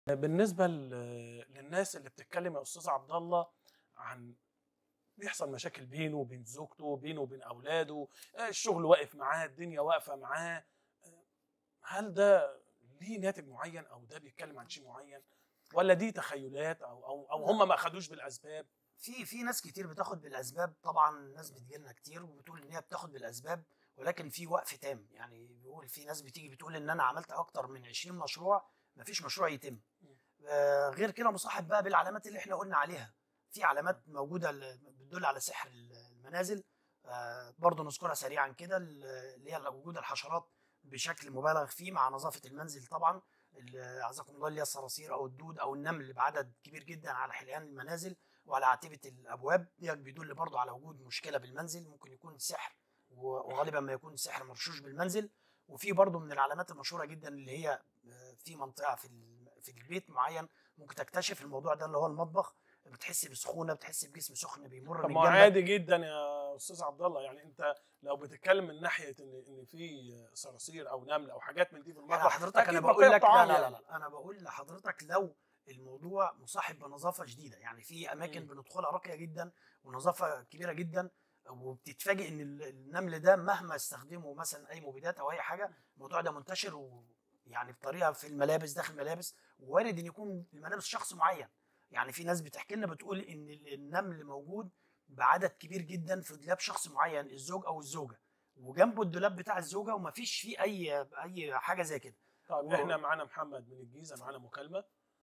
بالنسبة للناس اللي بتتكلم يا أستاذ عبد الله عن بيحصل مشاكل بينه وبين زوجته، بينه وبين أولاده، الشغل واقف معاه، الدنيا واقفة معاه، هل ده ليه ناتج معين أو ده بيتكلم عن شيء معين والّا دي تخيلات أو لأ، هم ما أخدوش بالأسباب؟ في ناس كتير بتاخد بالأسباب، طبعًا ناس بتيجي لنا كتير وبتقول إن هي بتاخد بالأسباب، ولكن في وقف تام، يعني بيقول في ناس بتيجي بتقول إن أنا عملت أكتر من 20 مشروع، ما فيش مشروع يتم. إمم، غير كده مصاحب بقى بالعلامات اللي إحنا قُلنا عليها، في إمم. علامات موجودة بتدل على سحر المنازل. برضه نذكرها سريعًا كده، اللي هي وجود الحشرات بشكل مبالغ فيه مع نظافة المنزل طبعًا، أعزكم الله اللي هي الصراصير أو الدود أو النمل بعدد كبير جدًا على حليان المنازل وعلى عتبة الأبواب، ديّة بيدل برضه على وجود مشكلة بالمنزل، ممكن يكون سحر وغالبًا ما يكون سحر مرشوش بالمنزل. وفي برضه من العلامات المشهورة جدًا اللي هي في منطقة في البيت معين ممكن تكتشف الموضوع ده، اللي هو المطبخ، بتحس بسخونة، بتحس بجسم سخن بيمر طب من ما هو جنبك. عادي جدًا يا أستاذ عبد الله، يعني أنت لو بتتكلم من ناحية إن في صراصير أو نمل أو حاجات من دي في حلو المطبخ، حضرتك، أنا أكيد باقول بقية لك لا، طعام لا، لا، يعني. لا، أنا باقول لحضرتك لو الموضوع مُصاحب بنظافة شديدة، يعني في أماكن إمم. بندخلها راقية جدًا ونظافة كبيرة جدًا، وبتتفاجئ إن النمل ده مهما استخدموا مثلًا أي مبيدات أو أي حاجة، الموضوع ده منتشر ويعني بطريقة في الملابس، داخل الملابس، ووارد إن يكون الملابس شخص معين. يعني في ناس بتحكي لنا بتقول إن النمل موجود بعدد كبير جدًا في دولاب شخص معين، الزوج أو الزوجة، وجنبه الدولاب بتاع الزوجة وما فيش فيه أي حاجة زي كده. طيب و إحنا معانا محمد من الجيزة معانا مكالمة.